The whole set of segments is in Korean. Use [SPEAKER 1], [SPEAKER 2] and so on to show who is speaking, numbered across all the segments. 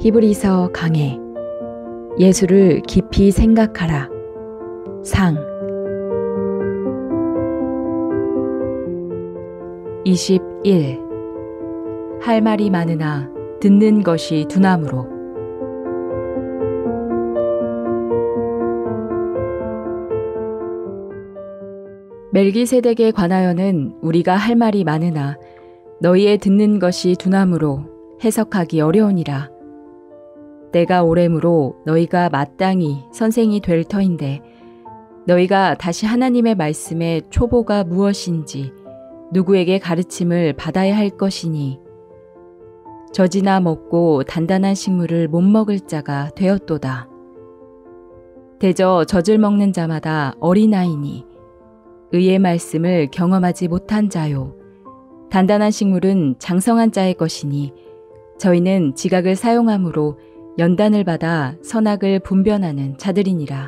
[SPEAKER 1] 히브리서 강해. 예수를 깊이 생각하라. 상 21. 할 말이 많으나 듣는 것이 두나무로. 멜기세덱에 관하여는 우리가 할 말이 많으나 너희의 듣는 것이 두나무로 해석하기 어려우니라. 때가 오래므로 너희가 마땅히 선생이 될 터인데 너희가 다시 하나님의 말씀의 초보가 무엇인지 누구에게 가르침을 받아야 할 것이니 젖이나 먹고 단단한 식물을 못 먹을 자가 되었도다. 대저 젖을 먹는 자마다 어린아이니 의의 말씀을 경험하지 못한 자요. 단단한 식물은 장성한 자의 것이니 저희는 지각을 사용함으로 연단을 받아 선악을 분별하는 자들이니라.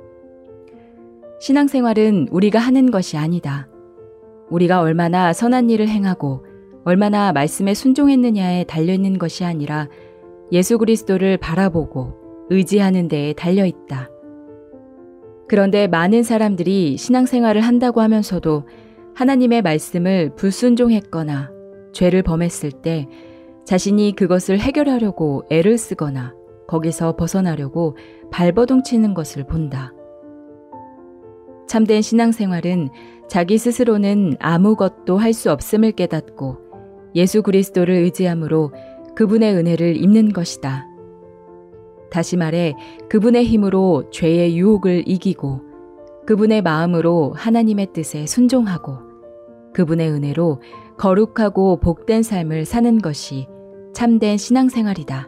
[SPEAKER 1] 신앙생활은 우리가 하는 것이 아니다. 우리가 얼마나 선한 일을 행하고 얼마나 말씀에 순종했느냐에 달려있는 것이 아니라 예수 그리스도를 바라보고 의지하는 데에 달려있다. 그런데 많은 사람들이 신앙생활을 한다고 하면서도 하나님의 말씀을 불순종했거나 죄를 범했을 때 자신이 그것을 해결하려고 애를 쓰거나 거기서 벗어나려고 발버둥 치는 것을 본다. 참된 신앙생활은 자기 스스로는 아무것도 할 수 없음을 깨닫고 예수 그리스도를 의지함으로 그분의 은혜를 입는 것이다. 다시 말해 그분의 힘으로 죄의 유혹을 이기고 그분의 마음으로 하나님의 뜻에 순종하고 그분의 은혜로 거룩하고 복된 삶을 사는 것이 참된 신앙생활이다.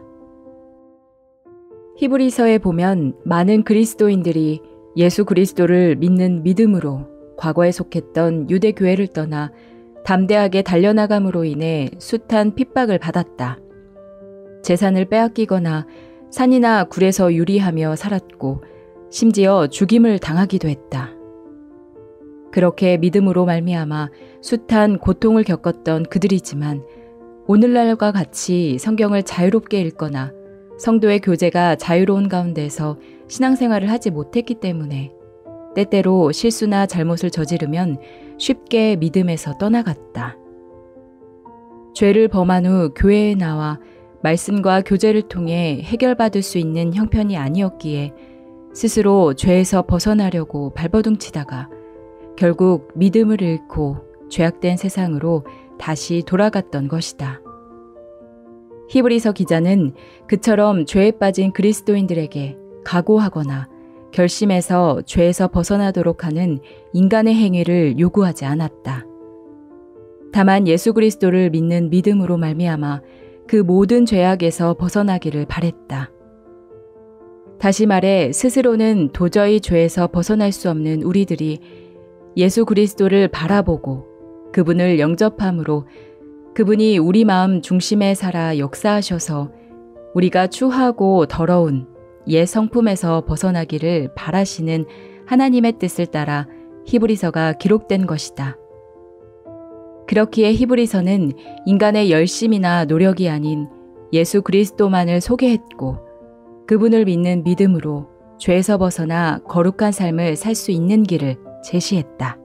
[SPEAKER 1] 히브리서에 보면 많은 그리스도인들이 예수 그리스도를 믿는 믿음으로 과거에 속했던 유대교회를 떠나 담대하게 달려나감으로 인해 숱한 핍박을 받았다. 재산을 빼앗기거나 산이나 굴에서 유리하며 살았고 심지어 죽임을 당하기도 했다. 그렇게 믿음으로 말미암아 숱한 고통을 겪었던 그들이지만 오늘날과 같이 성경을 자유롭게 읽거나 성도의 교제가 자유로운 가운데서 신앙생활을 하지 못했기 때문에 때때로 실수나 잘못을 저지르면 쉽게 믿음에서 떠나갔다. 죄를 범한 후 교회에 나와 말씀과 교제를 통해 해결받을 수 있는 형편이 아니었기에 스스로 죄에서 벗어나려고 발버둥치다가 결국 믿음을 잃고 죄악된 세상으로 다시 돌아갔던 것이다. 히브리서 기자는 그처럼 죄에 빠진 그리스도인들에게 각오하거나 결심해서 죄에서 벗어나도록 하는 인간의 행위를 요구하지 않았다. 다만 예수 그리스도를 믿는 믿음으로 말미암아 그 모든 죄악에서 벗어나기를 바랬다. 다시 말해 스스로는 도저히 죄에서 벗어날 수 없는 우리들이 예수 그리스도를 바라보고 그분을 영접함으로 그분이 우리 마음 중심에 살아 역사하셔서 우리가 추하고 더러운 옛 성품에서 벗어나기를 바라시는 하나님의 뜻을 따라 히브리서가 기록된 것이다. 그렇기에 히브리서는 인간의 열심이나 노력이 아닌 예수 그리스도만을 소개했고 그분을 믿는 믿음으로 죄에서 벗어나 거룩한 삶을 살 수 있는 길을 제시했다.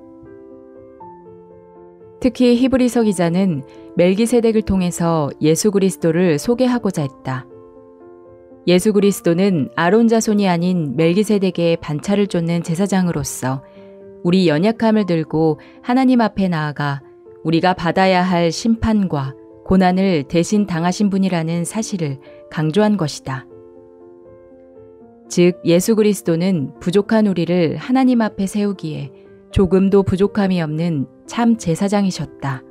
[SPEAKER 1] 특히 히브리서 기자는 멜기세덱을 통해서 예수 그리스도를 소개하고자 했다. 예수 그리스도는 아론 자손이 아닌 멜기세덱의 반차를 쫓는 제사장으로서 우리 연약함을 들고 하나님 앞에 나아가 우리가 받아야 할 심판과 고난을 대신 당하신 분이라는 사실을 강조한 것이다. 즉 예수 그리스도는 부족한 우리를 하나님 앞에 세우기에 조금도 부족함이 없는 참 제사장이셨다.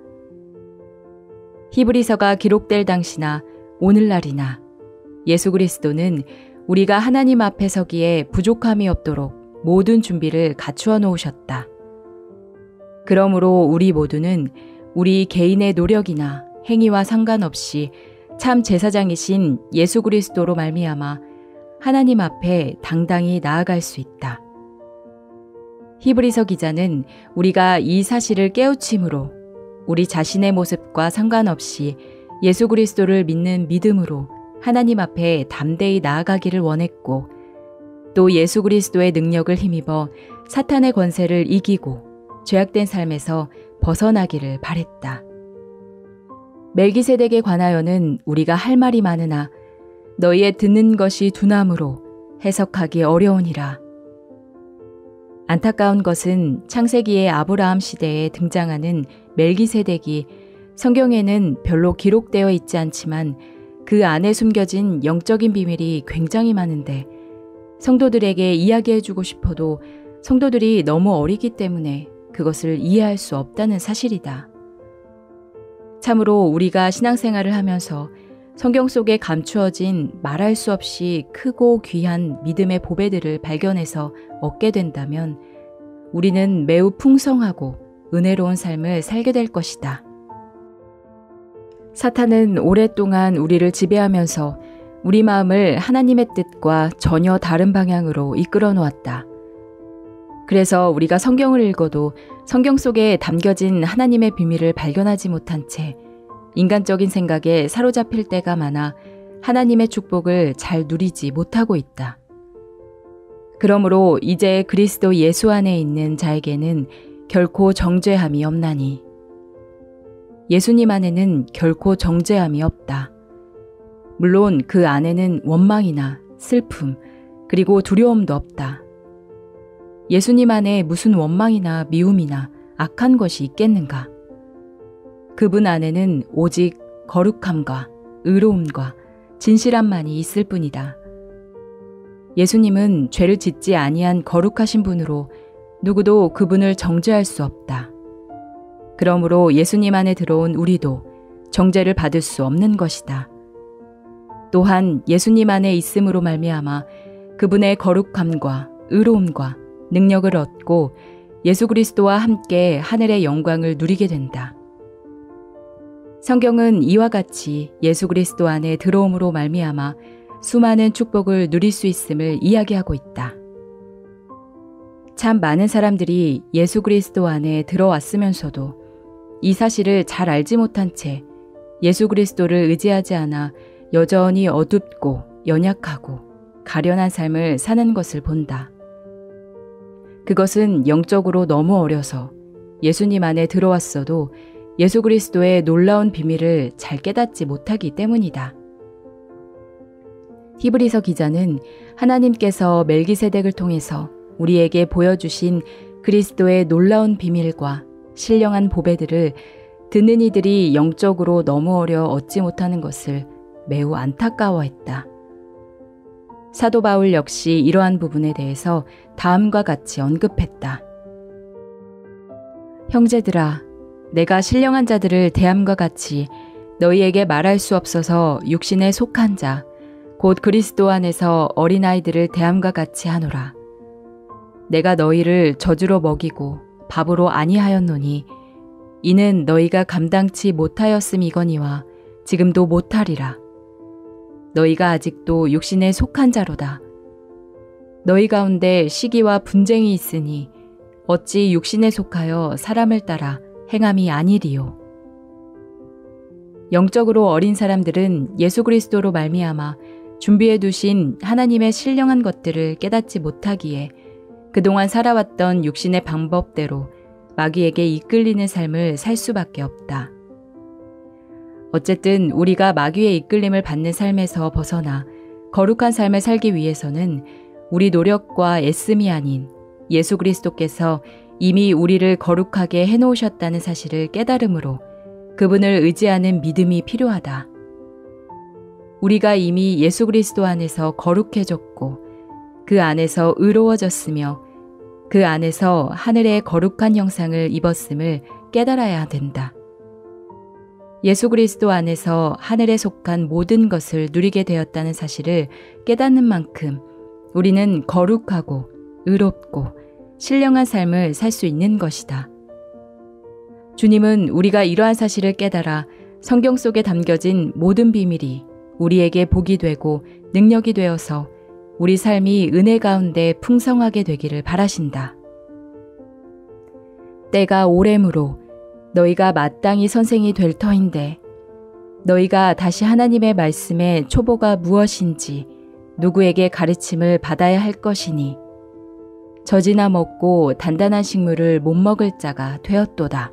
[SPEAKER 1] 히브리서가 기록될 당시나 오늘날이나 예수 그리스도는 우리가 하나님 앞에 서기에 부족함이 없도록 모든 준비를 갖추어 놓으셨다. 그러므로 우리 모두는 우리 개인의 노력이나 행위와 상관없이 참 제사장이신 예수 그리스도로 말미암아 하나님 앞에 당당히 나아갈 수 있다. 히브리서 기자는 우리가 이 사실을 깨우침으로 우리 자신의 모습과 상관없이 예수 그리스도를 믿는 믿음으로 하나님 앞에 담대히 나아가기를 원했고 또 예수 그리스도의 능력을 힘입어 사탄의 권세를 이기고 죄악된 삶에서 벗어나기를 바랬다. 멜기세덱에 관하여는 우리가 할 말이 많으나 너희의 듣는 것이 둔함으로 해석하기 어려우니라. 안타까운 것은 창세기의 아브라함 시대에 등장하는 멜기세덱이 성경에는 별로 기록되어 있지 않지만 그 안에 숨겨진 영적인 비밀이 굉장히 많은데 성도들에게 이야기해주고 싶어도 성도들이 너무 어리기 때문에 그것을 이해할 수 없다는 사실이다. 참으로 우리가 신앙생활을 하면서 성경 속에 감추어진 말할 수 없이 크고 귀한 믿음의 보배들을 발견해서 얻게 된다면 우리는 매우 풍성하고 은혜로운 삶을 살게 될 것이다. 사탄은 오랫동안 우리를 지배하면서 우리 마음을 하나님의 뜻과 전혀 다른 방향으로 이끌어 놓았다. 그래서 우리가 성경을 읽어도 성경 속에 담겨진 하나님의 비밀을 발견하지 못한 채 인간적인 생각에 사로잡힐 때가 많아 하나님의 축복을 잘 누리지 못하고 있다. 그러므로 이제 그리스도 예수 안에 있는 자에게는 결코 정죄함이 없나니 예수님 안에는 결코 정죄함이 없다. 물론 그 안에는 원망이나 슬픔 그리고 두려움도 없다. 예수님 안에 무슨 원망이나 미움이나 악한 것이 있겠는가? 그분 안에는 오직 거룩함과 의로움과 진실함만이 있을 뿐이다. 예수님은 죄를 짓지 아니한 거룩하신 분으로 누구도 그분을 정죄할 수 없다. 그러므로 예수님 안에 들어온 우리도 정죄를 받을 수 없는 것이다. 또한 예수님 안에 있음으로 말미암아 그분의 거룩함과 의로움과 능력을 얻고 예수 그리스도와 함께 하늘의 영광을 누리게 된다. 성경은 이와 같이 예수 그리스도 안에 들어옴으로 말미암아 수많은 축복을 누릴 수 있음을 이야기하고 있다. 참 많은 사람들이 예수 그리스도 안에 들어왔으면서도 이 사실을 잘 알지 못한 채 예수 그리스도를 의지하지 않아 여전히 어둡고 연약하고 가련한 삶을 사는 것을 본다. 그것은 영적으로 너무 어려서 예수님 안에 들어왔어도 예수 그리스도의 놀라운 비밀을 잘 깨닫지 못하기 때문이다. 히브리서 기자는 하나님께서 멜기세덱을 통해서 우리에게 보여주신 그리스도의 놀라운 비밀과 신령한 보배들을 듣는 이들이 영적으로 너무 어려 얻지 못하는 것을 매우 안타까워했다. 사도 바울 역시 이러한 부분에 대해서 다음과 같이 언급했다. 형제들아, 내가 신령한 자들을 대함과 같이 너희에게 말할 수 없어서 육신에 속한 자, 곧 그리스도 안에서 어린아이들을 대함과 같이 하노라. 내가 너희를 젖으로 먹이고 밥으로 아니하였노니 이는 너희가 감당치 못하였음이거니와 지금도 못하리라. 너희가 아직도 육신에 속한 자로다. 너희 가운데 시기와 분쟁이 있으니 어찌 육신에 속하여 사람을 따라 행함이 아니리요. 영적으로 어린 사람들은 예수 그리스도로 말미암아 준비해 두신 하나님의 신령한 것들을 깨닫지 못하기에 그동안 살아왔던 육신의 방법대로 마귀에게 이끌리는 삶을 살 수밖에 없다. 어쨌든 우리가 마귀의 이끌림을 받는 삶에서 벗어나 거룩한 삶을 살기 위해서는 우리 노력과 애씀이 아닌 예수 그리스도께서 이미 우리를 거룩하게 해놓으셨다는 사실을 깨달음으로 그분을 의지하는 믿음이 필요하다. 우리가 이미 예수 그리스도 안에서 거룩해졌고 그 안에서 의로워졌으며 그 안에서 하늘의 거룩한 형상을 입었음을 깨달아야 된다. 예수 그리스도 안에서 하늘에 속한 모든 것을 누리게 되었다는 사실을 깨닫는 만큼 우리는 거룩하고 의롭고 신령한 삶을 살 수 있는 것이다. 주님은 우리가 이러한 사실을 깨달아 성경 속에 담겨진 모든 비밀이 우리에게 복이 되고 능력이 되어서 우리 삶이 은혜 가운데 풍성하게 되기를 바라신다. 때가 오래므로 너희가 마땅히 선생이 될 터인데 너희가 다시 하나님의 말씀의 초보가 무엇인지 누구에게 가르침을 받아야 할 것이니 젖이나 먹고 단단한 식물을 못 먹을 자가 되었도다.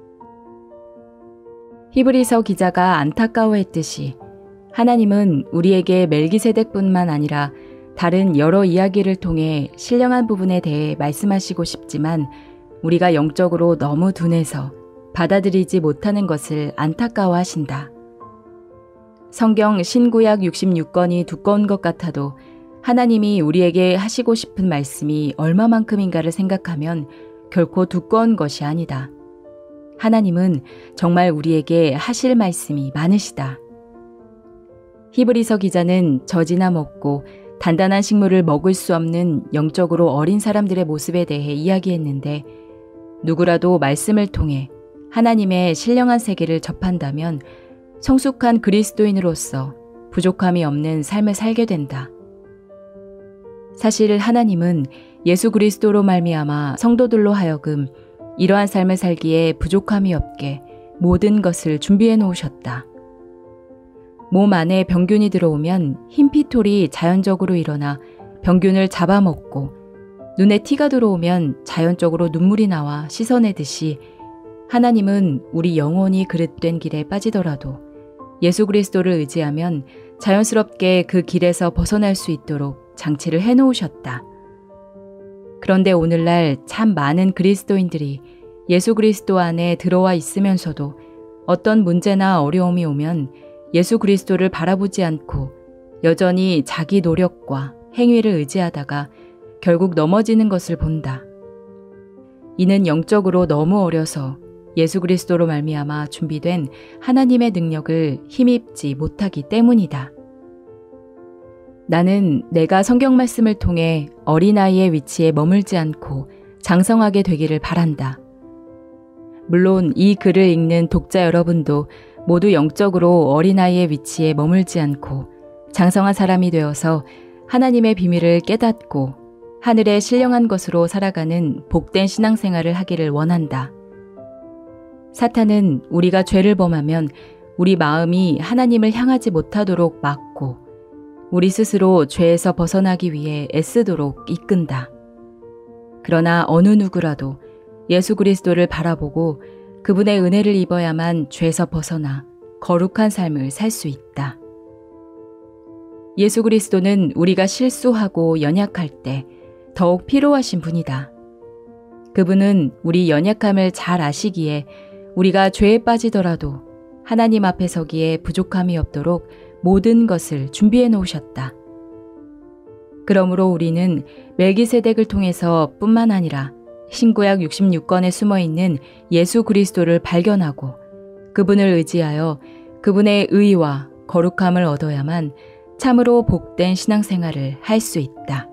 [SPEAKER 1] 히브리서 기자가 안타까워했듯이 하나님은 우리에게 멜기세덱뿐만 아니라 다른 여러 이야기를 통해 신령한 부분에 대해 말씀하시고 싶지만 우리가 영적으로 너무 둔해서 받아들이지 못하는 것을 안타까워하신다. 성경 신구약 66권이 두꺼운 것 같아도 하나님이 우리에게 하시고 싶은 말씀이 얼마만큼인가를 생각하면 결코 두꺼운 것이 아니다. 하나님은 정말 우리에게 하실 말씀이 많으시다. 히브리서 기자는 젖이나 먹고 단단한 식물을 먹을 수 없는 영적으로 어린 사람들의 모습에 대해 이야기했는데 누구라도 말씀을 통해 하나님의 신령한 세계를 접한다면 성숙한 그리스도인으로서 부족함이 없는 삶을 살게 된다. 사실 하나님은 예수 그리스도로 말미암아 성도들로 하여금 이러한 삶을 살기에 부족함이 없게 모든 것을 준비해 놓으셨다. 몸 안에 병균이 들어오면 흰피톨이 자연적으로 일어나 병균을 잡아먹고 눈에 티가 들어오면 자연적으로 눈물이 나와 씻어내듯이 하나님은 우리 영혼이 그릇된 길에 빠지더라도 예수 그리스도를 의지하면 자연스럽게 그 길에서 벗어날 수 있도록 장치를 해놓으셨다. 그런데 오늘날 참 많은 그리스도인들이 예수 그리스도 안에 들어와 있으면서도 어떤 문제나 어려움이 오면 예수 그리스도를 바라보지 않고 여전히 자기 노력과 행위를 의지하다가 결국 넘어지는 것을 본다. 이는 영적으로 너무 어려서 예수 그리스도로 말미암아 준비된 하나님의 능력을 힘입지 못하기 때문이다. 나는 내가 성경 말씀을 통해 어린아이의 위치에 머물지 않고 장성하게 되기를 바란다. 물론 이 글을 읽는 독자 여러분도 모두 영적으로 어린아이의 위치에 머물지 않고 장성한 사람이 되어서 하나님의 비밀을 깨닫고 하늘의 신령한 것으로 살아가는 복된 신앙생활을 하기를 원한다. 사탄은 우리가 죄를 범하면 우리 마음이 하나님을 향하지 못하도록 막고 우리 스스로 죄에서 벗어나기 위해 애쓰도록 이끈다. 그러나 어느 누구라도 예수 그리스도를 바라보고 그분의 은혜를 입어야만 죄에서 벗어나 거룩한 삶을 살 수 있다. 예수 그리스도는 우리가 실수하고 연약할 때 더욱 필요하신 분이다. 그분은 우리 연약함을 잘 아시기에 우리가 죄에 빠지더라도 하나님 앞에 서기에 부족함이 없도록 모든 것을 준비해 놓으셨다. 그러므로 우리는 멜기세덱을 통해서 뿐만 아니라 신구약 66권에 숨어있는 예수 그리스도를 발견하고 그분을 의지하여 그분의 의와 거룩함을 얻어야만 참으로 복된 신앙생활을 할 수 있다.